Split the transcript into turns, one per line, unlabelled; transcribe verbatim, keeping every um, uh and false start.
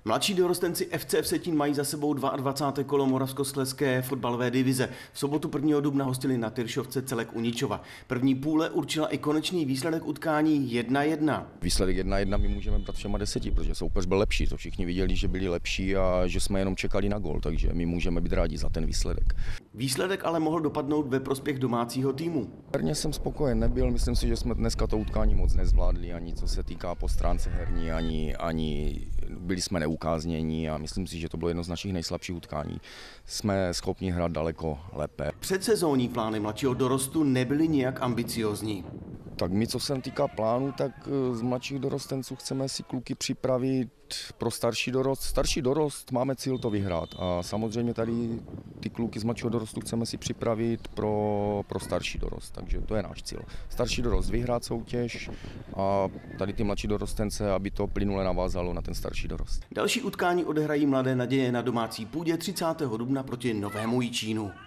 Mladší dorostenci F C Vsetín mají za sebou dvacáté druhé kolo Moravskoslezské fotbalové divize. V sobotu prvního dubna hostili na Tyršovce Celek u Ničova. První půle určila i konečný výsledek utkání jedna jedna.
Výsledek jedna jedna my můžeme brát všema deseti, protože soupeř byl lepší. To všichni viděli, že byli lepší a že jsme jenom čekali na gól, takže my můžeme být rádi za ten výsledek.
Výsledek ale mohl dopadnout ve prospěch domácího týmu.
Herně jsem spokojen nebyl, myslím si, že jsme dneska to utkání moc nezvládli, ani co se týká po stránce herní, ani, ani byli jsme neukáznění a myslím si, že to bylo jedno z našich nejslabších utkání. Jsme schopni hrát daleko lépe.
Předsezónní plány mladšího dorostu nebyly nijak ambiciózní.
Tak my, co se týká plánu, tak z mladších dorostenců chceme si kluky připravit pro starší dorost. Starší dorost máme cíl to vyhrát a samozřejmě tady ty kluky z mladšího dorostu chceme si připravit pro, pro starší dorost, takže to je náš cíl. Starší dorost vyhrát soutěž a tady ty mladší dorostence, aby to plynule navázalo na ten starší dorost.
Další utkání odehrají Mladé naděje na domácí půdě třicátého dubna proti Novému Jičínu.